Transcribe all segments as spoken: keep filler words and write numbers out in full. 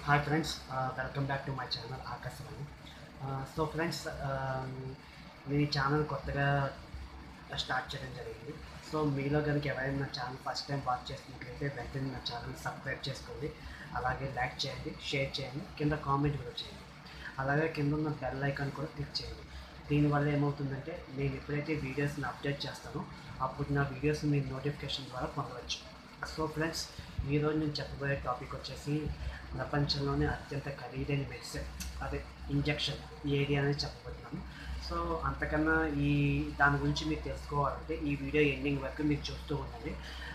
Hi friends, welcome back to my channel Akashvani. So friends, నేను ఈ channel కొత్తగా start చేయడం జరిగింది. సో మీలో కనుక ఎవరైనా నా ఛానల్ ఫస్ట్ టైం వాచ్ చేస్తున్నట్లయితే వెంటనే నా ఛానల్ సబ్స్క్రైబ్ చేసుకోండి. అలాగే లైక్ చేయండి, షేర్ చేయండి, కింద కామెంట్ కూడా చేయండి. అలాగే కింద ఉన్న బెల్ ఐకాన్ కూడా క్లిక్ చేయండి. దీనివల్ల ఏమవుతుందంటే నేను ఎప్పుడైతే వీడియోస్ని అప్డేట్ చేస్తానో అప్పుడు నా వీడియోస్ మీరు నోటిఫికేషన్ ద్వారా పొందవచ్చు. సో ఫ్రెండ్స్, ఈరోజు నేను చెప్పబోయే టాపిక్ వచ్చేసి ప్రపంచంలోనే అత్యంత ఖరీదైన మెడిసిన్, అదే ఇంజెక్షన్ ఏది అనేది చెప్పబోతున్నాను. సో అంతకన్నా ఈ దాని గురించి మీరు తెలుసుకోవాలంటే ఈ వీడియో ఎండింగ్ వరకు మీరు చూస్తూ ఉండండి.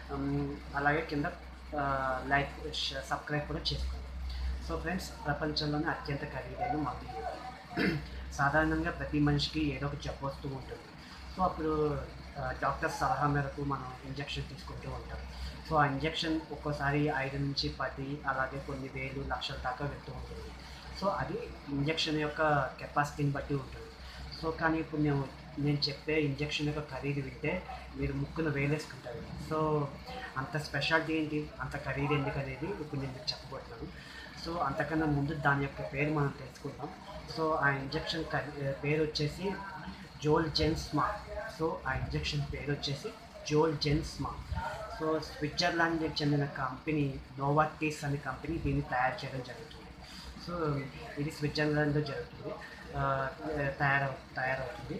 అలాగే కింద లైక్ సబ్స్క్రైబ్ కూడా చేసుకోండి. సో ఫ్రెండ్స్, ప్రపంచంలోనే అత్యంత ఖరీదైన మందు సాధారణంగా ప్రతి మనిషికి ఏదో ఒక జబ్బు వస్తూ ఉంటుంది. సో అప్పుడు డాక్టర్ సలహా మేరకు మనం ఇంజెక్షన్ తీసుకుంటూ ఉంటాం. సో ఆ ఇంజెక్షన్ ఒక్కోసారి ఐదు నుంచి పది అలాగే కొన్ని వేలు లక్షల దాకా వెళ్తూ ఉంటుంది. సో అది ఇంజెక్షన్ యొక్క కెపాసిటీని బట్టి ఉంటుంది. సో కానీ ఇప్పుడు నేను నేను చెప్పే ఇంజెక్షన్ యొక్క ఖరీదు వింటే మీరు ముక్కున వేలేసుకుంటారు. సో అంత స్పెషాలిటీ ఏంటి, అంత ఖరీదు ఎందుకు అనేది ఇప్పుడు నేను మీకు చెప్పబోతున్నాను. సో అంతకన్నా ముందు దాని యొక్క పేరు మనం తెలుసుకుందాం. సో ఆ ఇంజెక్షన్ పేరు వచ్చేసి జోల్జెన్స్మా. సో ఆ ఇంజెక్షన్ పేరు వచ్చేసి జోల్జెన్స్మా. సో స్విట్జర్లాండ్కి చెందిన కంపెనీ నోవార్టిస్ అనే కంపెనీ దీన్ని తయారు చేయడం జరుగుతుంది. సో ఇది స్విట్జర్లాండ్లో జరుగుతుంది తయారవు తయారవుతుంది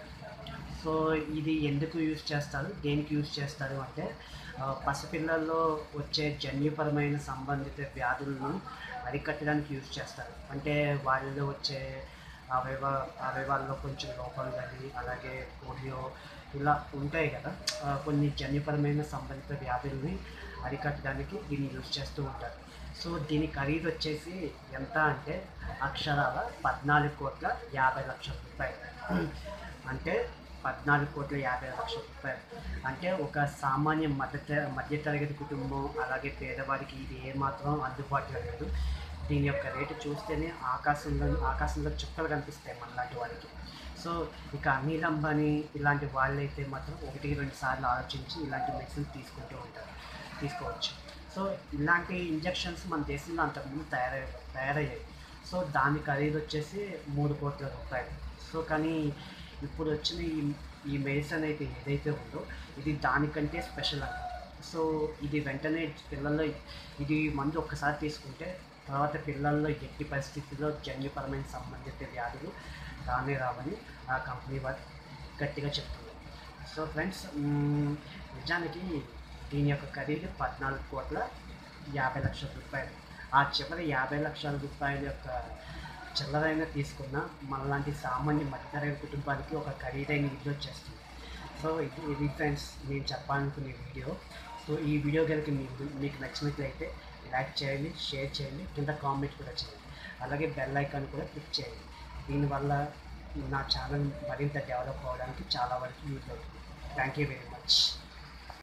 సో ఇది ఎందుకు యూజ్ చేస్తారు, దేనికి యూజ్ చేస్తారు అంటే పసిపిల్లల్లో వచ్చే జన్యుపరమైన సంబంధిత వ్యాధులను అరికట్టడానికి యూజ్ చేస్తారు. అంటే వాళ్ళలో వచ్చే అవయవ అవయవాల్లో కొంచెం లోపాలు కానీ అలాగే పోలియో ఇలా ఉంటాయి కదా, కొన్ని జన్యుపరమైన సంబంధిత వ్యాధుల్ని అరికట్టడానికి దీన్ని యూజ్ చేస్తూ ఉంటారు. సో దీని ఖరీదు వచ్చేసి ఎంత అంటే అక్షరాల పద్నాలుగు కోట్ల యాభై లక్షల రూపాయలు. అంటే పద్నాలుగు కోట్ల యాభై లక్షల రూపాయలు అంటే ఒక సామాన్య మధ్య మధ్యతరగతి కుటుంబం అలాగే పేదవారికి ఇది ఏమాత్రం అందుబాటులో లేదు. దీని యొక్క రేటు చూస్తేనే ఆకాశంలో ఆకాశంలో చుక్కలు కనిపిస్తాయి మనలాంటి వారికి. సో ఇక అనిల్ అంబానీ ఇలాంటి వాళ్ళైతే మాత్రం ఒకటి రెండు సార్లు ఆలోచించి ఇలాంటి మెడిసిన్ తీసుకుంటూ ఉంటారు తీసుకోవచ్చు. సో ఇలాంటి ఇంజెక్షన్స్ మన దేశంలో అంతకుముందు తయారై తయారయ్యాయి సో దాని ఖరీదు వచ్చేసి మూడు కోట్ల రూపాయలు. సో కానీ ఇప్పుడు వచ్చిన ఈ ఈ మెడిసిన్ అయితే ఏదైతే ఉందో ఇది దానికంటే స్పెషల్ అంట. సో ఇది వెంటనే పిల్లల్లో ఇది మందు ఒక్కసారి తీసుకుంటే తర్వాత పిల్లల్లో ఎట్టి పరిస్థితుల్లో జన్యుపరమైన సంబంధిత వ్యాధులు రానే రావని ఆ కంపెనీ వారు గట్టిగా చెప్తున్నారు. సో ఫ్రెండ్స్, నిజానికి దీని యొక్క ఖరీదు పద్నాలుగు కోట్ల యాభై లక్షల రూపాయలు. ఆ చివరి యాభై లక్షల రూపాయల యొక్క చిల్లరైన తీసుకున్న మనలాంటి సామాన్య మధ్యతరగతి కుటుంబానికి ఒక ఖరీదైన ఇది వచ్చేస్తుంది. సో ఇది ఇది ఫ్రెండ్స్ నేను చెప్పాలనుకునే వీడియో. సో ఈ వీడియో కనుక మీకు మీకు నచ్చినట్లయితే లైక్ చేయండి, షేర్ చేయండి, కింద కామెంట్ కూడా చేయండి. అలాగే బెల్ ఐకాన్ కూడా క్లిక్ చేయండి. దీనివల్ల నా ఛానల్ మరింత డెవలప్ అవ్వడానికి చాలా వరకు యూజ్ అవుతుంది. Thank you very much.